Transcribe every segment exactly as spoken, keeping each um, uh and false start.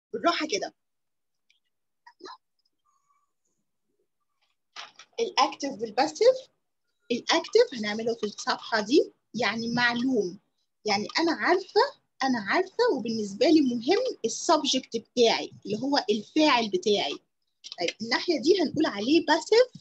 بالراحه كده. الاكتف والباسيف. الاكتف هنعمله في الصفحه دي، يعني معلوم، يعني انا عارفه انا عارفه وبالنسبه لي مهم السبجكت بتاعي اللي هو الفاعل بتاعي. طيب الناحيه دي هنقول عليه باسيف،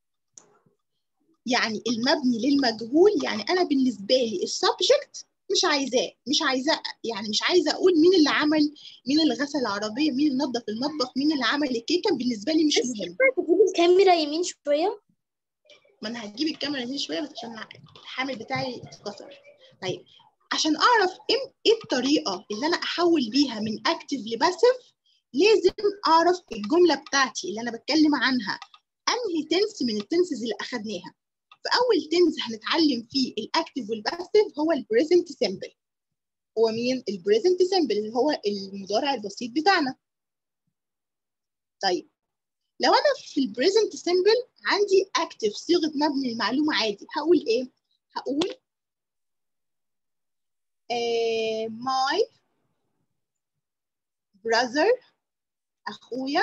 يعني المبني للمجهول، يعني انا بالنسبه لي السبجكت مش عايزاه مش عايزاه يعني مش عايزه اقول مين اللي عمل، مين اللي غسل العربيه، مين اللي نظف المطبخ، مين اللي عمل الكيكه، بالنسبه لي مش مهم. تجيب الكاميرا يمين شويه. ما انا هجيب الكاميرا يمين شويه بس عشان الحامل بتاعي اتكسر. طيب عشان اعرف ايه الطريقه اللي انا احول بيها من اكتف لباسيف، لازم اعرف الجمله بتاعتي اللي انا بتكلم عنها انهي تنس من التنسز اللي اخدناها. فاول تنس هنتعلم فيه الاكتف والباسيف هو البريزنت سيمبل. هو مين البريزنت سيمبل؟ اللي هو المضارع البسيط بتاعنا. طيب لو انا في البريزنت سيمبل عندي اكتف صيغه مبني المعلومه عادي، هقول ايه؟ هقول uh, my brother، اخويا،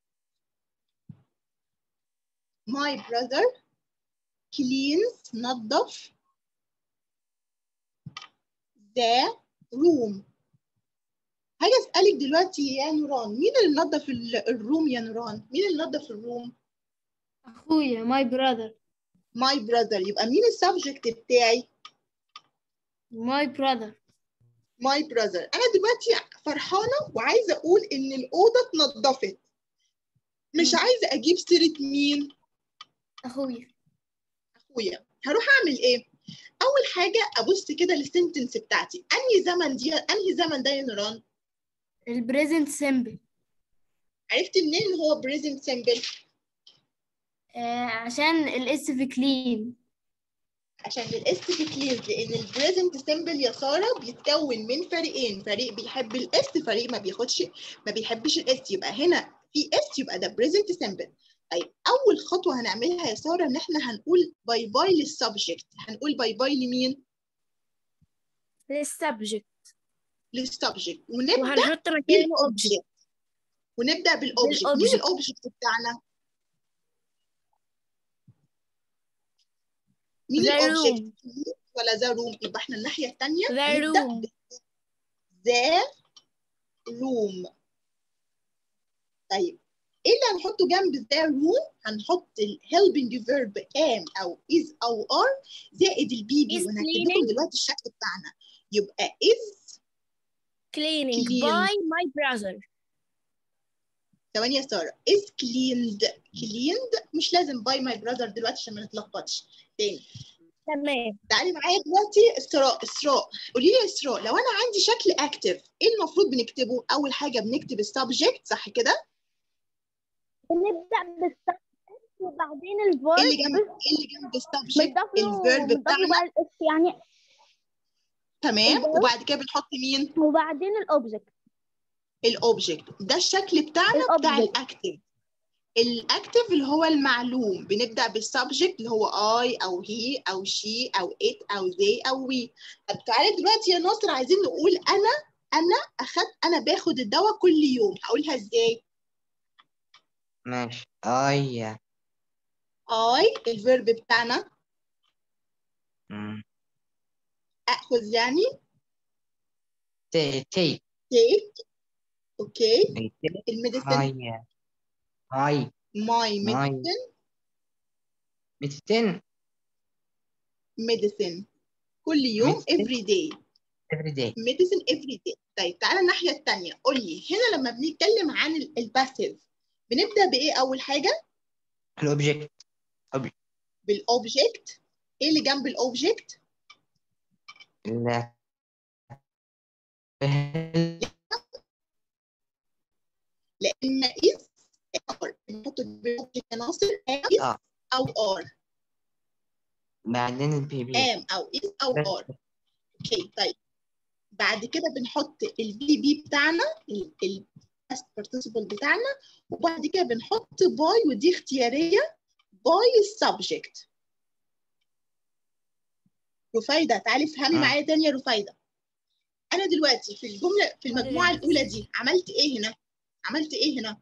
my brother cleans، نظف، the room. هاجي اسالك دلوقتي يا نوران، مين اللي نظف الروم يا نوران؟ مين اللي نظف الروم؟ اخويا my brother. my brother، يبقى مين السبجكت بتاعي؟ my brother. my brother. انا دلوقتي فرحانه وعايزه اقول ان الاوضه اتنضفت، مش عايزه اجيب سيره مين؟ اخويا. اخويا. هروح اعمل ايه؟ اول حاجه ابص كده للسنتنس بتاعتي، انهي زمن دي انهي زمن ده يا نوران؟ البريزنت سيمبل. عرفت منين ان هو بريزنت سيمبل؟ آه عشان الاس في كلين. عشان الاس في كلير، لان البريزنت سيمبل يا ساره بيتكون من فريقين، فريق بيحب الاس، فريق ما بياخدش ما بيحبش الاس، يبقى هنا في اس يبقى ده بريزنت سيمبل. طيب اول خطوه هنعملها يا ساره ان احنا هنقول باي باي للسبجكت. هنقول باي باي لمين؟ للسبجكت. للسبجكت، ونبدا وهنحط مكانه اوبجكت. بالاوبجكت. ونبدا بالاوبجكت. مين بالاوبجكت. الاوبجكت بتاعنا؟ مين the الاوبجكت؟ room. ولا ذا روم؟ يبقى احنا الناحيه الثانيه the هنبدا room. ذا روم. طيب ايه اللي هنحطه جنب ذا روم؟ هنحط الهيلبنج فيرب ام او از او ار زائد البي بي، is وانا هكتب لكم cleaning. دلوقتي الشكل بتاعنا. يبقى از cleaning clean. by my brother. ثواني يا ساره، is cleaned. cleaned مش لازم باي ماي براذر دلوقتي عشان ما نتلخبطش. تاني تمام. تعالي معايا دلوقتي. اسراء اسراء قولي لي يا اسراء، لو انا عندي شكل اكتف ايه المفروض بنكتبه؟ اول حاجه بنكتب السبجكت صح كده؟ بنبدأ بالسبجكت وبعدين ايه الفيرب. اللي جنب ايه اللي جنب السبجكت؟ بنضاف له الفيرب بنضاف له بقى بتاعنا. الاس يعني. تمام. الفيرب وبعد كده بنحط مين؟ وبعدين الاوبجكت. الاوبجكت. ده الشكل بتاعنا بتاع الاوبجكت. الاكتف. الاكتف اللي هو المعلوم بنبدا بالسبجكت اللي هو اي او هي او شي او ات او زي او وي. طب تعالى دلوقتي يا ناصر عايزين نقول انا انا اخدت انا باخد الدواء كل يوم، هقولها ازاي؟ ماشي. اي. اي الفيرب بتاعنا مم. اخذ يعني تي تي تيك. اوكي. أي تي. الميديسن هاي. هاي. ماي ماي. ميديسن. ميتين. ميديسن كل يوم ميتين. every day. every day. ميديسن every day. طيب تعالى الناحيه الثانيه، قول لي هنا لما بنتكلم عن الباسيف بنبدا بايه اول حاجه؟ الأوبجكت. أوبجكت. بالاوبجكت. ايه اللي جنب الاوبجكت؟ لا. لان is ار بنحط بالاوبجكت عناصر is آه. او ار. بعدين البي بي. ام او is او بس. ار. اوكي. طيب بعد كده بنحط البي بي بتاعنا الباست بارتيسيبل بتاعنا، وبعد كده بنحط باي ودي اختياريه باي السبجكت. رفايده تعالي افهمي مم. معايا تاني يا رفايده. انا دلوقتي في الجمله في المجموعه الاولى دي عملت ايه هنا؟ عملت ايه هنا؟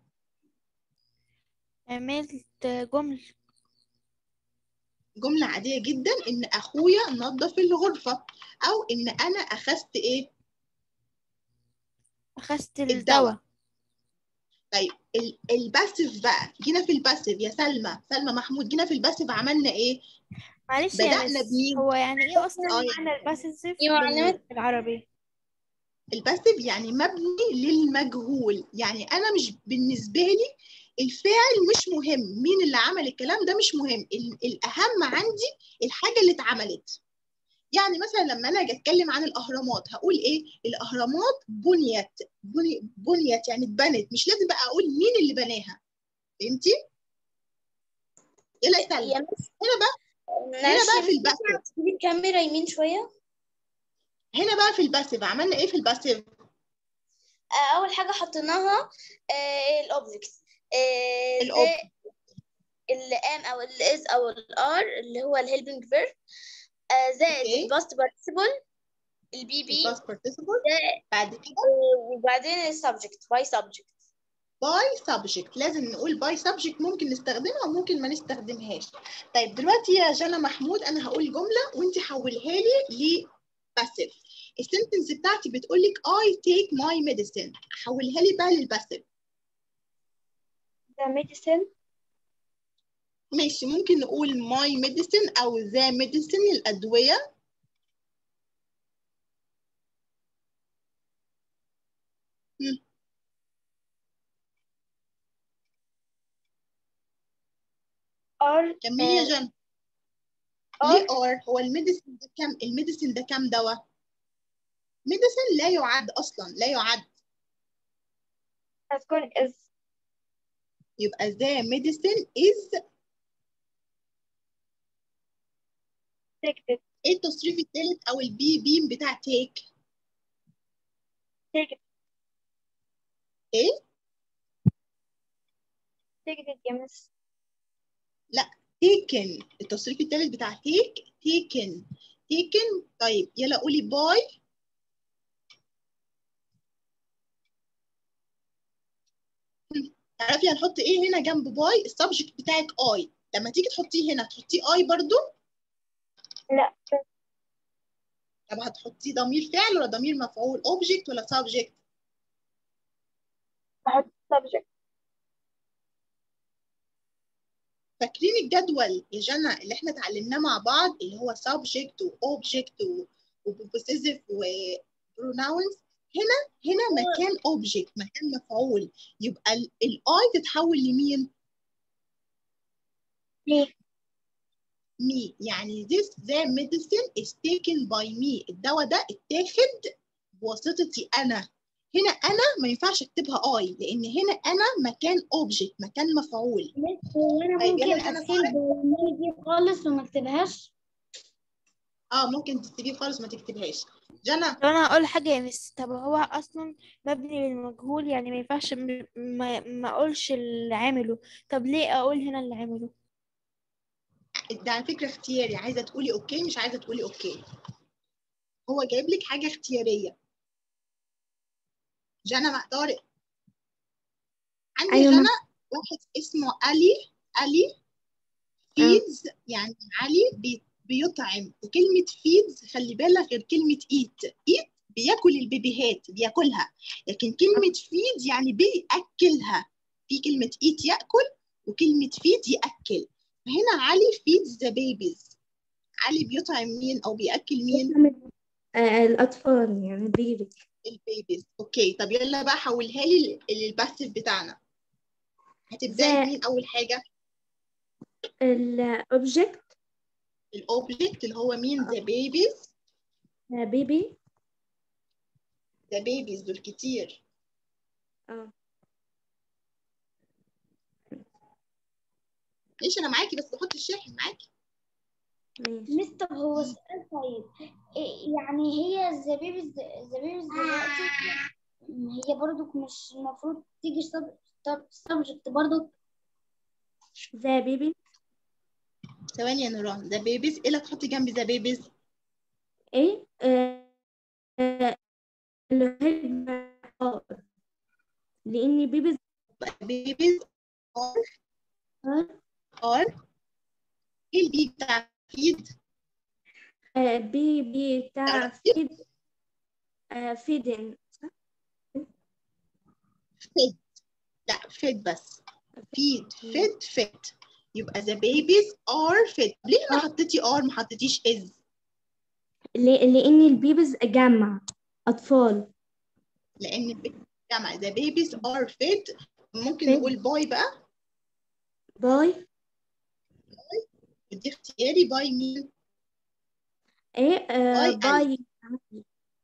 عملت جمل. جملة عادية جدا، إن أخويا نظف الغرفة، أو إن أنا أخذت إيه؟ أخذت الدواء. الدواء. طيب ال- الباسيف بقى، جينا في الباسيف يا سلمى، سلمى محمود، جينا في الباسيف عملنا إيه؟ معلش يا بدأنا مس، بمين؟ هو يعني ايه اصلا اه يا معنى الباسيف ايه معنى؟ بالعربي؟ الباسيف يعني مبني للمجهول، يعني أنا مش بالنسبة لي الفاعل مش مهم، مين اللي عمل الكلام ده مش مهم، ال- الأهم عندي الحاجة اللي اتعملت. يعني مثلا لما انا اجي اتكلم عن الاهرامات هقول ايه؟ الاهرامات بنيت، بني بنيت يعني اتبنت، مش لازم بقى اقول مين اللي بناها. فهمتي؟ يلا يا سلمى. يا مس هنا بقى هنا معلش يا بقى في مس، الباسيف، ينفع تجيبي الكاميرا يمين شوية؟ هنا بقى في الباسيف عملنا ايه في الباسيف؟ آه، أول حاجة حطيناها آه الأوبجكت، آه الاوب زي الام أو الاز أو الار اللي هو الهيلبنج فيرب، آه زائد اوكي، الباست بارتيسيبل البي بي، الباست بارتيسيبل، زائد بعد كده آه وبعدين السبجكت باي سبجكت. باي سبجكت، لازم نقول باي سبجكت، ممكن نستخدمها وممكن ما نستخدمهاش. طيب دلوقتي يا جنى محمود انا هقول جمله وانت حولها لي لباسيف. السنتنس بتاعتي بتقول لك I take my medicine، حولها لي بقى للباسيف. The medicine. ماشي، ممكن نقول my medicine او the medicine الادويه. مم. are كملي يا آه جنى. ليه are ار؟ هو الميديسين ده كام؟ الميديسين ده كام دواء؟ ميديسين لا يعد اصلا، لا يعد. هتكون is يبقى the medicine is. take ايه التصريف الثالث او البي بيم بتاع تيك؟ take ايه؟ take يا مس. لا، taken، التصريف الثالث بتاع تيك taken taken. طيب يلا قولي باي. تعرفي هنحط ايه هنا جنب باي؟ السبجكت بتاعك اي، لما تيجي تحطيه هنا تحطيه اي برضو؟ لا، طب هتحطيه ضمير فعل ولا ضمير مفعول؟ اوبجكت ولا سبجكت؟ بحط subject. فاكرين الجدول يا جنى اللي احنا اتعلمناه مع بعض، اللي هو subject واوبجكت وبوسيسيف وبروناونز؟ هنا هنا مكان اوبجكت، مكان مفعول، يبقى الاي تتحول لمين؟ ليه؟ me، يعني this the medicine is taken by me، الدواء ده اتاخد بواسطتي انا. هنا انا ما ينفعش اكتبها اي، لان هنا انا مكان اوبجكت، مكان مفعول. مس هو انا طيب ممكن يلا جنى اسيب دي خالص وما اكتبهاش؟ اه ممكن تكتبيه خالص ما تكتبهاش. جنى طب انا هقول حاجه يا مس، طب هو اصلا مبني بالمجهول، يعني ما ينفعش م- ما ما اقولش اللي عمله. طب ليه اقول هنا اللي عمله؟ ده على فكره اختياري، عايزه تقولي اوكي مش عايزه تقولي اوكي، هو جايب لك حاجه اختياريه. جنى مع طارق، عندي يا ايوه جنى ما واحد اسمه علي، علي اه فيدز، يعني علي بي بيطعم، وكلمة فيدز خلي بالك غير كلمة ايت. ايت بياكل البيبيهات، بياكلها، لكن كلمة فيد يعني بيأكلها. في كلمة ايت يأكل، وكلمة فيد يأكل. فهنا علي فيدز ذا بيبيز، علي بيطعم مين او بيأكل مين؟ آه، الأطفال يعني بيبي. البيبيز. اوكي، طب يلا بقى حولها لي للباسيف بتاعنا. هتبدأي ذا بمين اول حاجة؟ الأوبجكت الاوبجكت اللي هو مين؟ ذا بيبيز. بيبي. ذا بيبيز دول كتير. اه ليش انا معاكي بس بحط الشاحن معاكي. ماشي مس. طب هو سؤال طيب، إيه يعني هي الزبيب الزبيب دلوقتي هي برضو مش المفروض تيجي سبجكت برضو؟ ذا بيبي. ثواني يا نوران، ذا بيبيز ايه اللي هتحطي جنب ذا بيبيز؟ ايه آه، آه، اللي هي اه لأن بيبيز babies are are ايه البي بتاع feed؟ آه بيبي بتاع تعرفي؟ فيد آه فيدن fed. لا fed بس feed fed fed يبقى the babies are fed. ليه هنا حطيتي are ما حطيتيش is؟ ل- لأن البيبيز جمع أطفال. لأن البيبي جمع the babies are fed. ممكن fed نقول باي بقى. باي دي اختياري باي مين؟ ايه آه باي علي. باي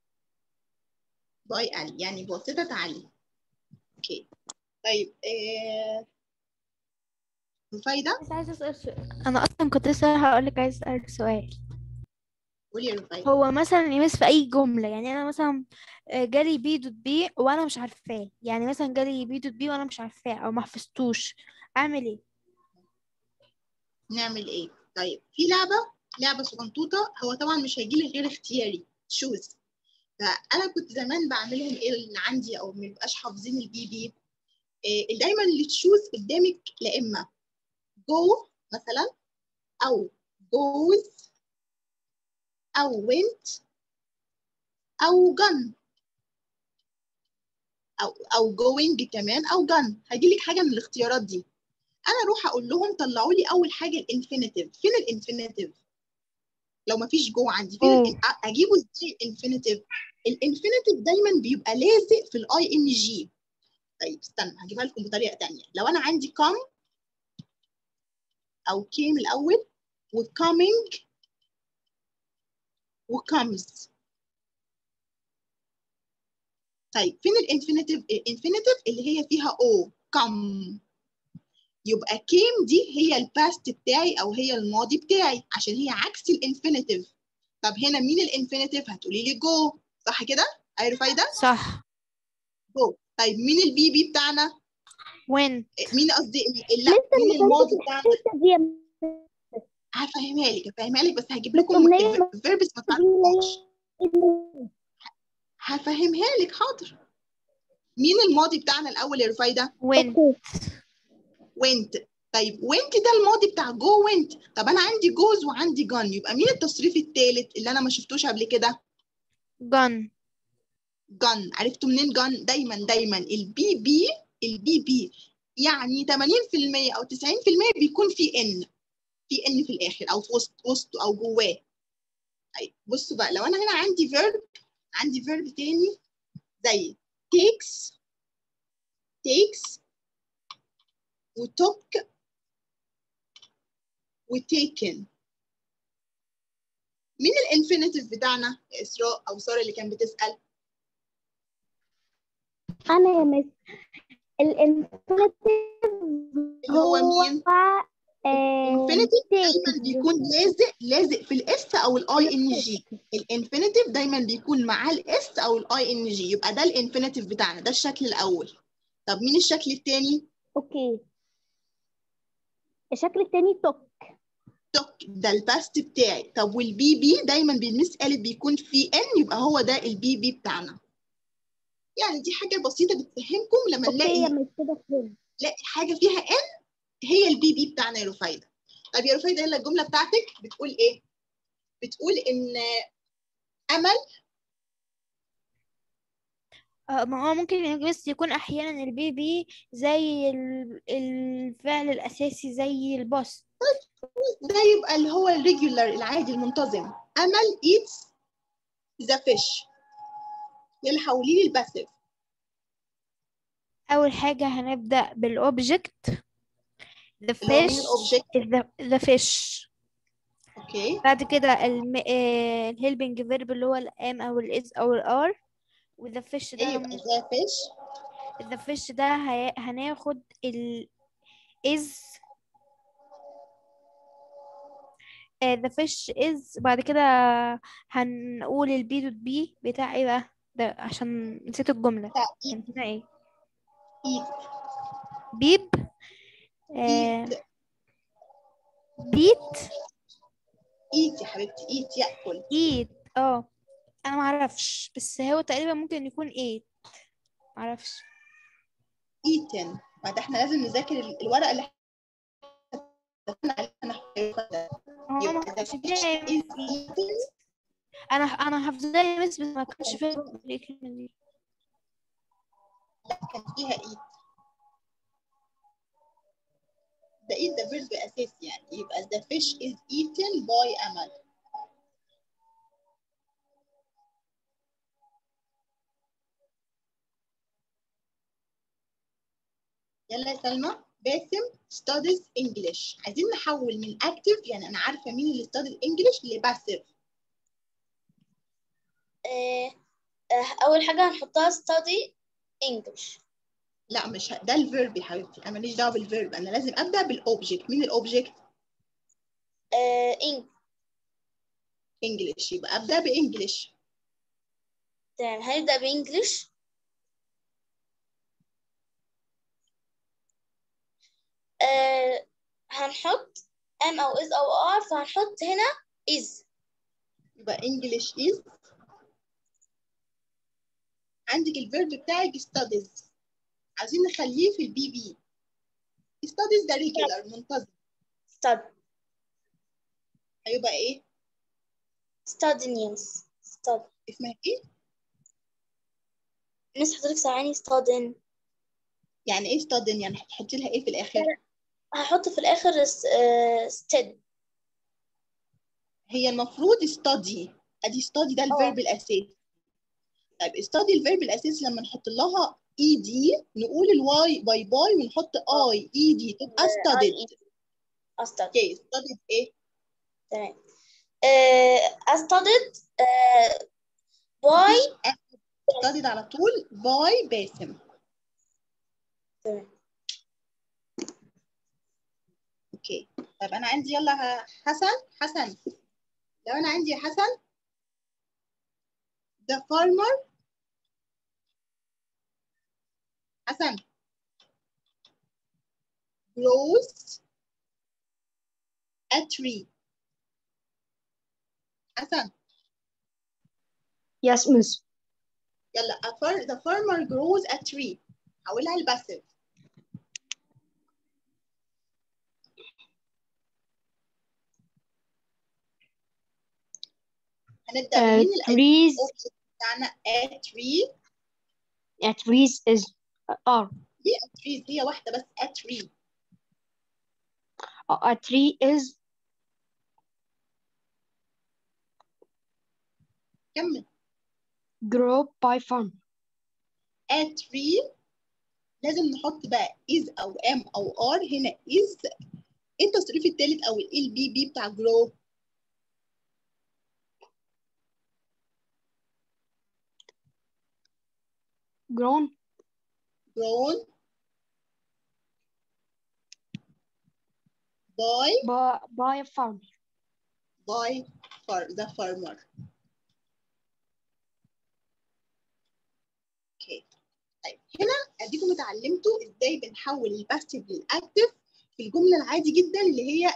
باي علي يعني بواسطة علي. اوكي طيب آه... رفايدة بس عايزة أسأل سؤال. أنا أصلا كنت لسه هقول لك عايز أسأل سؤال. قولي يا رفايدة. هو مثلا يمس في أي جملة، يعني أنا مثلا آه، جالي بي دوت بي وأنا مش عارفاه، يعني مثلا جالي بي دوت بي وأنا مش عارفاه أو ما حفظتوش، أعمل إيه؟ نعمل ايه؟ طيب في لعبة لعبة صغنطوطة. هو طبعا مش هيجيلي غير اختياري تشوز. فأنا كنت زمان بعملهم ايه اللي عندي أو ما يبقاش حافظين البي بي. إيه دايما اللي تشوز قدامك لا إما جو مثلا أو جوز أو went أو gone أو أو going كمان أو gone. هيجيلك حاجة من الاختيارات دي. أنا أروح أقول لهم طلعوا لي أول حاجة الانفينيتيف. فين الانفينيتيف؟ لو ما فيش جو عندي فين أوه. ال- اجيبه ازاي الانفينيتيف؟ الانفينيتيف دايما بيبقى لازق في الاي ان جي. طيب استنى هجيبها لكم بطريقه ثانيه. لو انا عندي come او came الاول وcoming وcomes. طيب فين الانفينيتيف؟ الانفينيتيف اللي هي فيها او come. يبقى came دي هي الباست بتاعي او هي الماضي بتاعي عشان هي عكس الانفينيتيف. طب هنا مين الانفينيتيف؟ هتقولي لي جو صح كده؟ اي فايده؟ صح. جو. طيب مين البي بي بتاعنا؟ وين؟ مين قصدي لا مين الماضي بتاعنا؟ دي هفهمها لك هفهمها لك بس هجيب لكم الأمنية فيربس ما تعرفوهاش. هفهمها لك حاضر. مين الماضي بتاعنا الاول يا رفايده؟ وين؟ وينت. طيب وينت ده الماضي بتاع جو وينت. طب انا عندي جوز وعندي جان يبقى مين التصريف الثالث اللي انا ما شفتوش قبل كده؟ جون. جان. عرفتوا منين جان؟ دايما دايما البي بي البي بي يعني ثمانين في المية او تسعين في المية بيكون في ان في ان في الاخر او في وسط وسطه او جواه. طيب بصوا بقى لو انا هنا عندي فيرب عندي فيرب تاني زي takes takes وtook وtaken. مين الانفينيتيف بتاعنا يا اسراء او ساره اللي كانت بتسال؟ أنا يا مس الانفينيتيف اللي هو مين؟ آه الانفينيتيف دايما بيكون لازق لازق في الاس او الاي ان جي. الانفينيتيف دايما بيكون مع الاس او الاي ان جي. يبقى ده الانفينيتيف بتاعنا ده الشكل الاول. طب مين الشكل الثاني؟ اوكي الشكل التاني توك. توك ده الباست بتاعي. طب والبي بي دايما بالمس قالت بيكون في ان يبقى هو ده البي بي بتاعنا. يعني دي حاجه بسيطه بتفهمكم لما اوكي يا نلاقي مس كده فهمت. نلاقي حاجه فيها ان هي البي بي بتاعنا يا رفايده. طب يا رفايده يلا الجمله بتاعتك بتقول ايه؟ بتقول ان امل آه، ما هو ممكن بس يكون أحيانا البي بي زي ال- الفعل الأساسي زي الباص. ده يبقى اللي هو الريجولار العادي المنتظم. امل eats the fish. يلا حولي لي الباسيف. أول حاجة هنبدأ بالأوبجكت. The اللي هو مين fish الاوبجكت؟ is the, the fish. اوكي بعد كده الم... آه، الهيلبنج فيرب اللي هو الام أو الإز أو الآر. وذا fish ايه ده يبقى م- the fish. the fish ده هي... هناخد ال is. آه، the fish is. بعد كده هنقول البي دوت بي بتاع ايه بقى ده عشان نسيت الجملة. بتاع كان هنا ايه؟ eat بيب. آه eat بيت. eat يا حبيبتي eat ياكل. ايت. اه انا معرفش بس هو تقريبا ممكن يكون ايه. معرفش. eaten. ما ده احنا لازم نذاكر ال- الورقة اللي احنا اتفقنا عليها نحفظها. هو ما يبقى the كانش fish فيها is eaten. انا انا حافظاها يا مس، بس ما كانش فيها الكلمة دي. لا كان فيها eat. ده eat ده verb أساسي يعني. يبقى the fish is eaten by أمل. يلا يا سلمى. باسم studies English. عايزين نحول من active، يعني أنا عارفة مين اللي studies English، لباسيف. آه، آه، أول حاجة هنحطها study English. لا مش ه... ده الفيرب يا حبيبتي، أنا ماليش دعوة بالفيرب، أنا لازم أبدأ بالأوبجكت. مين الأوبجكت؟ آه، English. English. يبقى أبدأ بإنجلش. تمام، هنبدأ بإنجلش. آه، هنحط am أو is أو are، فهنحط هنا is. يبقى English is. عندك الفيرب بتاعك studies، عايزين نخليه في البي بي. studies ده regular منتظم. study. هيبقى إيه؟ studying. study. اسمها إيه؟ ناس حضرتك سامعاني؟ studying. يعني إيه studying؟ يعني هتحطي لها إيه في الآخر؟ هحط في الآخر uh, study. هي المفروض study. أدي study ده الفيرب الأساسي. طيب study الفيرب الأساسي لما نحط لها إي دي نقول الواي باي باي ونحط اي اي دي تبقى studied. studied. اوكي studied إيه؟ تمام. uh, studied uh, by studied على طول by باسم. تمام. اوكي. طيب انا عندي يلا حسن. حسن لو انا عندي حسن the farmer. حسن grows a tree. حسن Yes, miss. يلا a far, the farmer grows a tree. حولها لباسف. هنبدأ Uh, بمين trees. الأوبجكت بتاعنا؟ a tree. Yeah, trees is are. هي a tree هي واحدة بس a tree. A a tree is كمل. grow by farm. a tree لازم نحط بقى is أو am أو are. هنا is إيه التصريف التالت أو ال بي بي بتاع grow؟ Grown grown by by by a farm. by far the farmer. اوكي. طيب هنا اديكم اتعلمتوا ازاي بنحول الباسيف للاكتف في الجمله العادي جدا اللي هي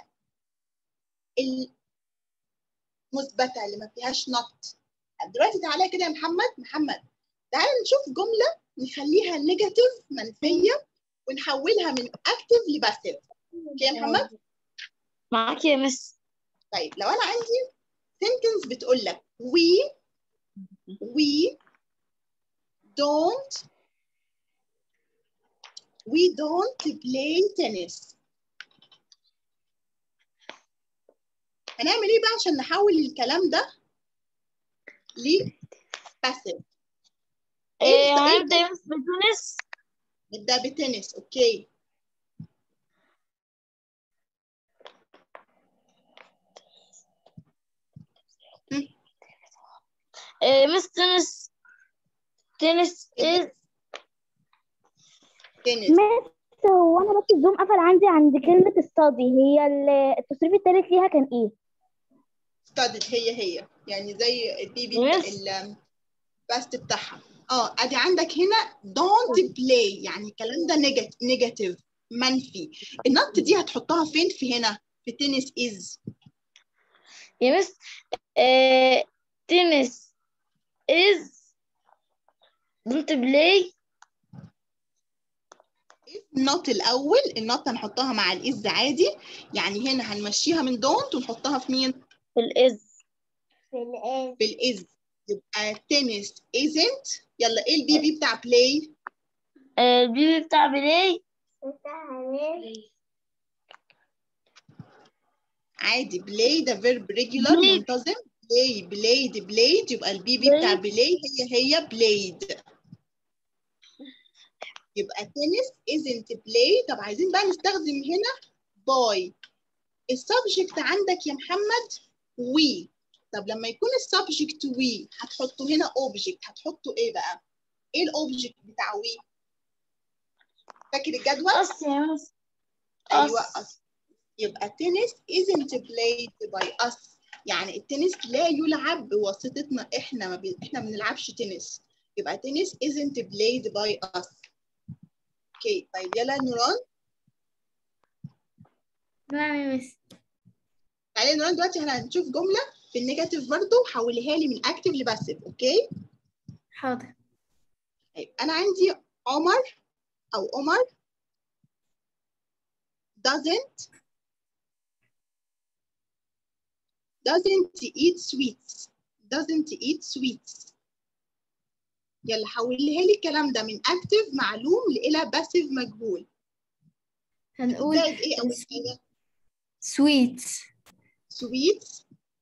المثبته اللي ما فيهاش not. دلوقتي تعالى كده يا محمد. محمد تعالى نشوف جمله نخليها نيجاتيف منفيه ونحولها من اكتف لباسيف. اوكي يا محمد؟ معاك يا مس. طيب لو انا عندي sentence بتقول لك we we don't we don't play tennis. هنعمل ايه بقى عشان نحول الكلام ده لباسيف؟ إيه هنبدأ بتونس. نبدأ بتنس. اوكي. إيه مس تنس. تنس is تنس. مس هو انا بس الزوم قفل عندي عند كلمة استادي، هي ال- التصريف الثالث ليها كان ايه؟ studied هي هي يعني زي البي بي Yes. الباست بتاعها. اه ادي عندك هنا don't play يعني الكلام ده نيجاتيف منفي. النط دي هتحطها فين؟ في هنا في تنس is. يا مس إيه تنس is don't play not الأول، النوت هنحطها مع الإز عادي، يعني هنا هنمشيها من don't ونحطها في مين؟ في الإز. في الآن في الإز. يبقى tennis isn't. يلا إيه البي بي بتاع play؟ آه، البيبي بتاع بلاي. عادي play ده verb regular بلاي. منتظم. play played played، يبقى البي بي بتاع play هي هي played. يبقى tennis isn't play. طب عايزين بقى نستخدم هنا by. السبجكت عندك يا محمد we. طب لما يكون السبجكت we هتحطوا هنا object، هتحطوا ايه بقى؟ ايه الاوبجكت بتاع we؟ فاكر الجدول؟ أص يا مس. ايوه أص. us. يبقى tennis isn't played by us، يعني التنس لا يلعب بواسطتنا احنا، ما بي... احنا ما بنلعبش تنس. يبقى tennis isn't played by us. اوكي طيب يلا نوران. نعم يا مس. تعالي نوران دلوقتي احنا هنشوف جمله في النيجاتيف برضو، حوليها لي من اكتف لباسيف. اوكي حاضر. طيب انا عندي عمر او عمر doesn't doesn't eat sweets doesn't eat sweets. يلا حوليها لي الكلام ده من اكتف معلوم الى باسيف مجهول. هنقول زائد ايه اول حاجه؟ sweets. sweets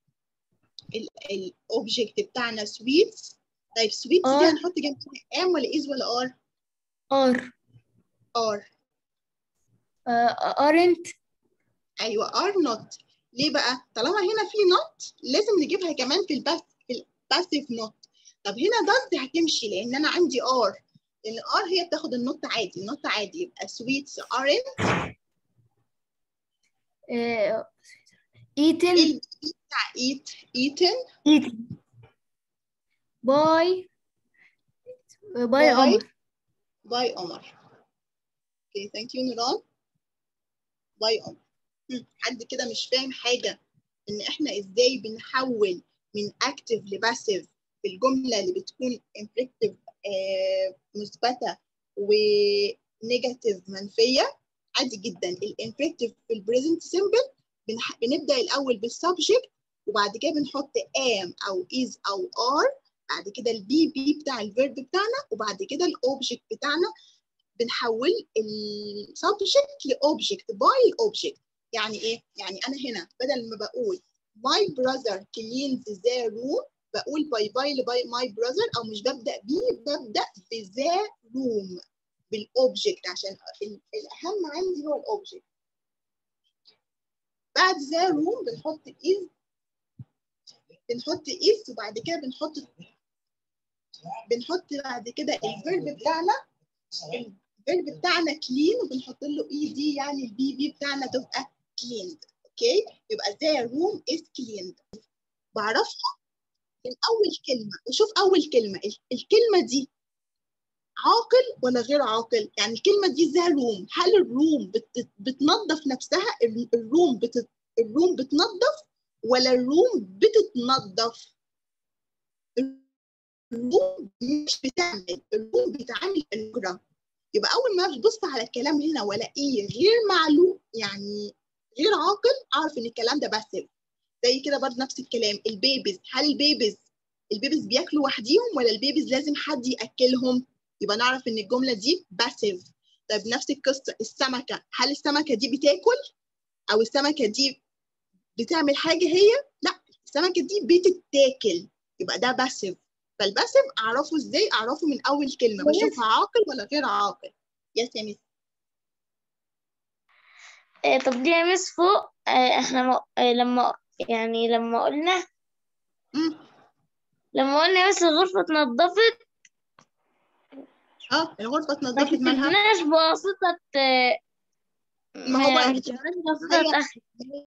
الاوبجكت بتاعنا sweets. طيب sweets دي are هنحط جنبها ام ولا is ولا ار؟ are ار. uh, aren't. ايوه are not. ليه بقى؟ طالما هنا في not لازم نجيبها كمان في الباس في الباسيف not. طب هنا does هتمشي لان انا عندي are، لان are هي بتاخد النوت عادي، النوت عادي. يبقى sweets aren't uh, eaten. ايه بتاع eat eaten eaten by by by عمر. by عمر. اوكي ثانك يو نوران. by عمر. حد كده مش فاهم حاجه ان احنا ازاي بنحول من اكتف لباسيف في الجمله اللي بتكون امبريكتيف آه مثبته ونيجاتيف منفيه؟ عادي جدا. الامبريكتيف في البريزنت سيمبل بنبدا الاول بالسبجكت وبعد كده بنحط am او is او are، بعد كده البي بي بتاع الفيرب بتاعنا، وبعد كده الاوبجكت بتاعنا. بنحول السبجكت لاوبجكت باي الاوبجكت. يعني ايه؟ يعني انا هنا بدل ما بقول my brother cleans the room بقول باي باي لباي my brother، او مش ببدا بيه، ببدا بذا روم بالاوبجكت عشان الاهم عندي هو الاوبجكت. بعد ذا روم بنحط is بنحط is وبعد كده بنحط بنحط بعد كده الفيرب بتاعنا الفيرب بتاعنا clean وبنحط له اي دي، يعني البي بي بتاعنا تبقى cleaned. اوكي يبقى the room is cleaned. بعرفها من اول كلمه. بشوف اول كلمه الكلمه دي عاقل ولا غير عاقل. يعني الكلمه دي the room، هل الروم بت... بتنظف نفسها؟ الروم بت... الروم بتنظف ولا الروم بتتنظف؟ الروم مش بتعمل، الروم بتعمل الجرام. يبقى اول ما ببص على الكلام هنا والاقيه غير معلوم يعني غير عاقل، اعرف ان الكلام ده باسيف. زي كده برضه نفس الكلام البيبيز، هل البيبيز البيبيز بياكلوا وحديهم ولا البيبيز لازم حد ياكلهم؟ يبقى نعرف ان الجمله دي باسيف. طيب نفس القصه السمكه، هل السمكه دي بتاكل او السمكه دي بتعمل حاجه هي؟ لا، السمكه دي بتتاكل، يبقى ده باسيف. فالباسيف اعرفه ازاي؟ اعرفه من اول كلمه بشوفها عاقل ولا غير عاقل. يس يا مس. آه، طب دي يا مس فوق. آه، احنا م... آه، لما يعني لما قلنا امم لما قلنا يا مس الغرفة اتنضفت، اه الغرفه ما اتنضفت مالها؟ كتبناش بواسطة. آه، ما هو ما كتبناش بواسطة هي أخي.